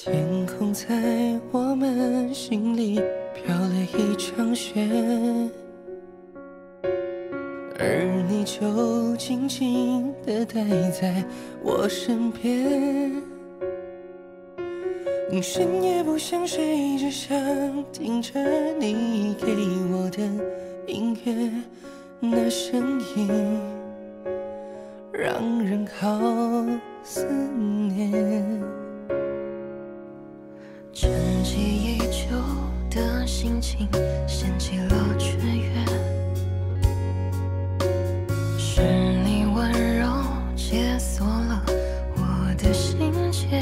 天空在我们心里飘了一场雪，而你就静静地待在我身边。深夜不想睡，只想听着你给我的音乐，那声音让人好思念。 沉寂已久的心情掀起了雀跃，是你温柔解锁了我的心结，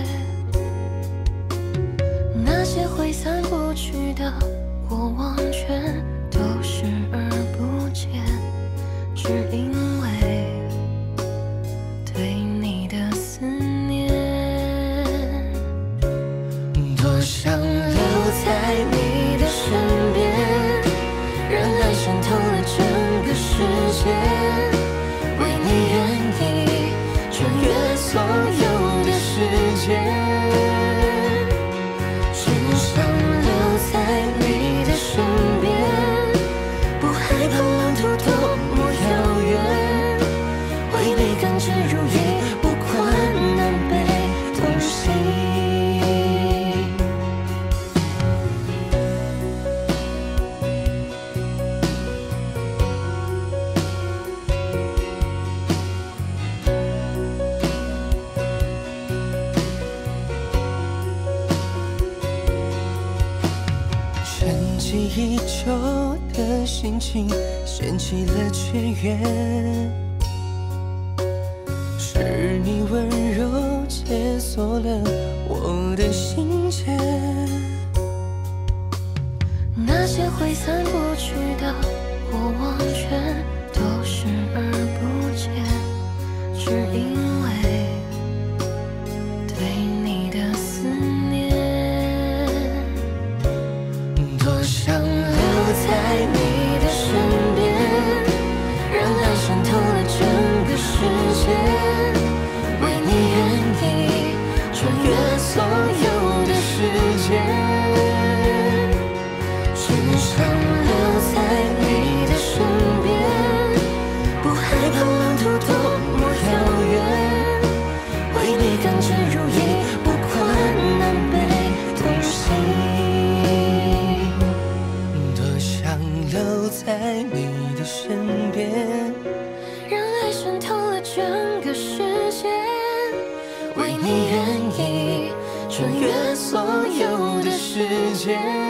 那些挥散不去的过往全都视而不见，只因为对你的思念。多想留在你的身边，让爱渗透了整个世界，为你愿意穿越所有的时间。只想留在你的身边，不害怕路途多么遥远，为你甘之如饴，不管南北东西。 沉寂已久的心情掀起了雀跃，是你温柔解锁了我的心结， 那些挥散不去的过往全都视而不见，只因为对你的思念。多想留在你的身边，让爱渗透了整个世界，为你愿意穿越所有的时间。只想留在你的身边，不害怕路途多么遥远，为你甘之如饴，不管南北东西。 多想留在你的身边， 让爱渗透了整个世界，为你愿意穿越所有的时间。